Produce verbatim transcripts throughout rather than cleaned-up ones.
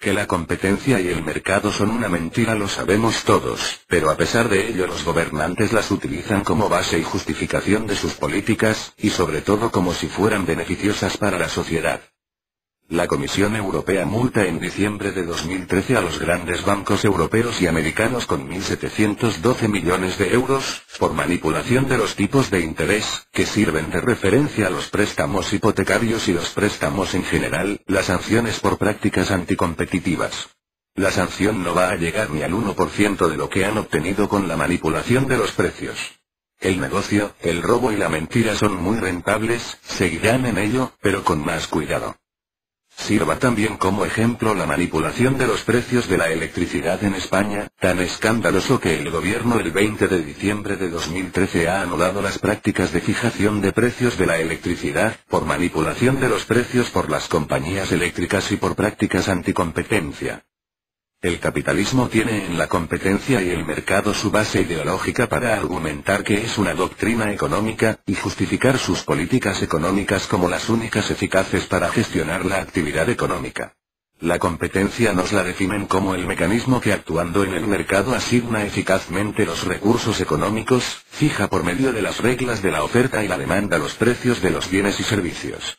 Que la competencia y el mercado son una mentira lo sabemos todos, pero a pesar de ello los gobernantes las utilizan como base y justificación de sus políticas, y sobre todo como si fueran beneficiosas para la sociedad. La Comisión Europea multa en diciembre de dos mil trece a los grandes bancos europeos y americanos con mil setecientos doce millones de euros, por manipulación de los tipos de interés, que sirven de referencia a los préstamos hipotecarios y los préstamos en general, las sanciones por prácticas anticompetitivas. La sanción no va a llegar ni al uno por ciento de lo que han obtenido con la manipulación de los precios. El negocio, el robo y la mentira son muy rentables, seguirán en ello, pero con más cuidado. Sirva también como ejemplo la manipulación de los precios de la electricidad en España, tan escandaloso que el gobierno el veinte de diciembre de dos mil trece ha anulado las prácticas de fijación de precios de la electricidad, por manipulación de los precios por las compañías eléctricas y por prácticas anticompetencia. El capitalismo tiene en la competencia y el mercado su base ideológica para argumentar que es una doctrina económica, y justificar sus políticas económicas como las únicas eficaces para gestionar la actividad económica. La competencia nos la definen como el mecanismo que actuando en el mercado asigna eficazmente los recursos económicos, fija por medio de las reglas de la oferta y la demanda los precios de los bienes y servicios.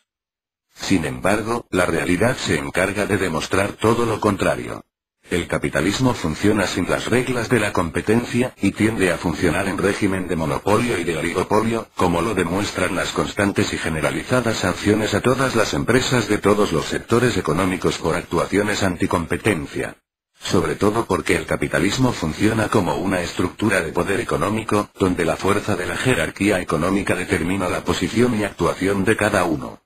Sin embargo, la realidad se encarga de demostrar todo lo contrario. El capitalismo funciona sin las reglas de la competencia, y tiende a funcionar en régimen de monopolio y de oligopolio, como lo demuestran las constantes y generalizadas sanciones a todas las empresas de todos los sectores económicos por actuaciones anticompetencia. Sobre todo porque el capitalismo funciona como una estructura de poder económico, donde la fuerza de la jerarquía económica determina la posición y actuación de cada uno.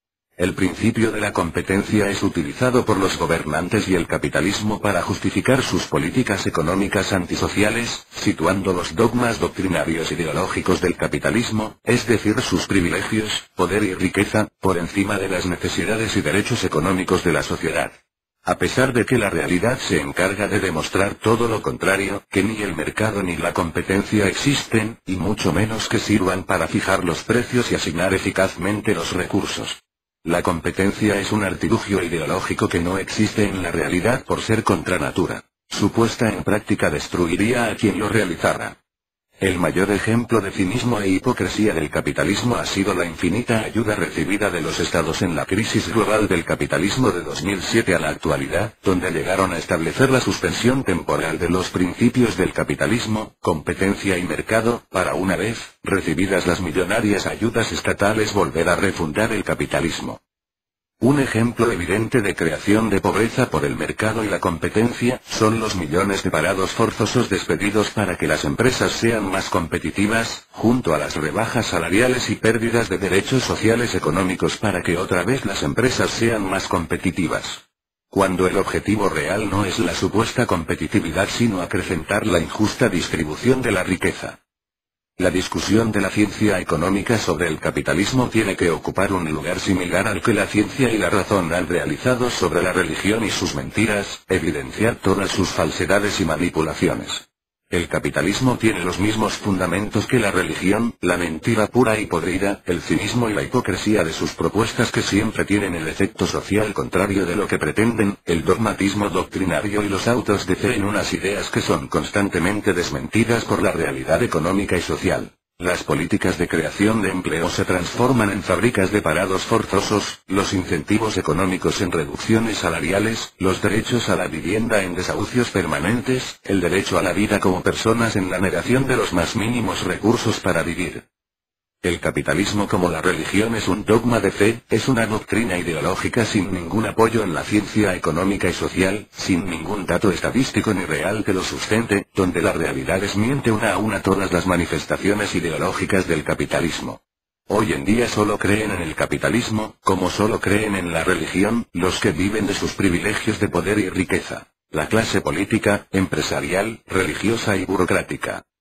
El principio de la competencia es utilizado por los gobernantes y el capitalismo para justificar sus políticas económicas antisociales, situando los dogmas doctrinarios ideológicos del capitalismo, es decir sus privilegios, poder y riqueza, por encima de las necesidades y derechos económicos de la sociedad. A pesar de que la realidad se encarga de demostrar todo lo contrario, que ni el mercado ni la competencia existen, y mucho menos que sirvan para fijar los precios y asignar eficazmente los recursos. La competencia es un artilugio ideológico que no existe en la realidad por ser contra natura. Su puesta en práctica destruiría a quien lo realizara. El mayor ejemplo de cinismo e hipocresía del capitalismo ha sido la infinita ayuda recibida de los estados en la crisis global del capitalismo de dos mil siete a la actualidad, donde llegaron a establecer la suspensión temporal de los principios del capitalismo, competencia y mercado, para una vez, recibidas las millonarias ayudas estatales volver a refundar el capitalismo. Un ejemplo evidente de creación de pobreza por el mercado y la competencia, son los millones de parados forzosos despedidos para que las empresas sean más competitivas, junto a las rebajas salariales y pérdidas de derechos sociales económicos para que otra vez las empresas sean más competitivas. Cuando el objetivo real no es la supuesta competitividad sino acrecentar la injusta distribución de la riqueza. La discusión de la ciencia económica sobre el capitalismo tiene que ocupar un lugar similar al que la ciencia y la razón han realizado sobre la religión y sus mentiras, evidenciar todas sus falsedades y manipulaciones. El capitalismo tiene los mismos fundamentos que la religión, la mentira pura y podrida, el cinismo y la hipocresía de sus propuestas que siempre tienen el efecto social contrario de lo que pretenden, el dogmatismo doctrinario y los autos de fe en unas ideas que son constantemente desmentidas por la realidad económica y social. Las políticas de creación de empleo se transforman en fábricas de parados forzosos, los incentivos económicos en reducciones salariales, los derechos a la vivienda en desahucios permanentes, el derecho a la vida como personas en la negación de los más mínimos recursos para vivir. El capitalismo como la religión es un dogma de fe, es una doctrina ideológica sin ningún apoyo en la ciencia económica y social, sin ningún dato estadístico ni real que lo sustente, donde la realidad desmiente una a una todas las manifestaciones ideológicas del capitalismo. Hoy en día solo creen en el capitalismo, como solo creen en la religión, los que viven de sus privilegios de poder y riqueza, la clase política, empresarial, religiosa y burocrática.